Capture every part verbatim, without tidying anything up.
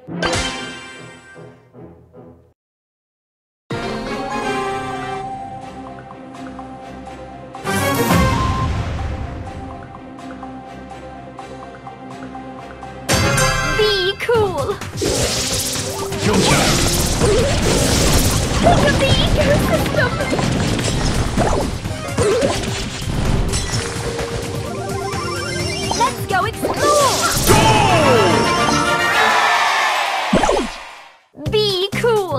Be cool! Gotcha! Look at the ecosystem! Let's go explore! Go! Be cool!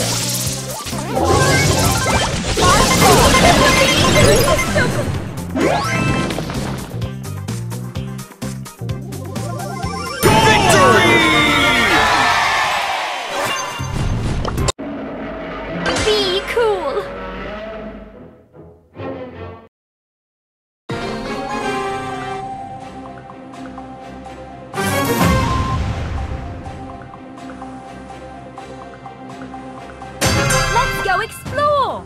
Be cool! Let's go explore!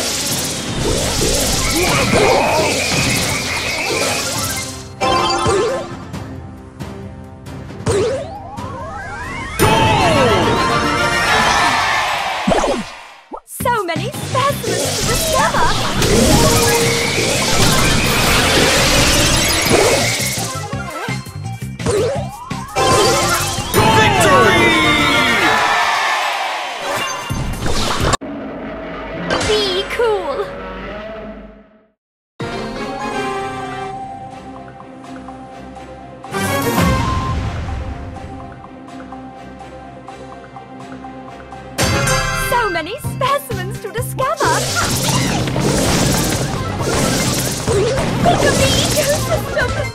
So many specimens to discover! Be cool! So many specimens to discover! Think of the ecosystem!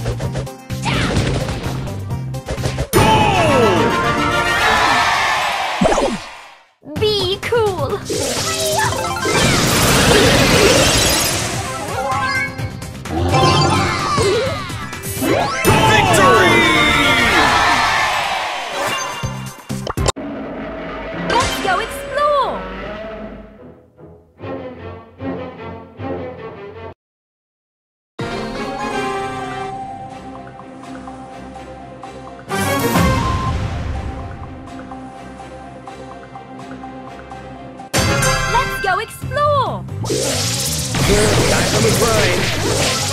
Be cool! Let's go explore! Let's go explore! Time for me grind.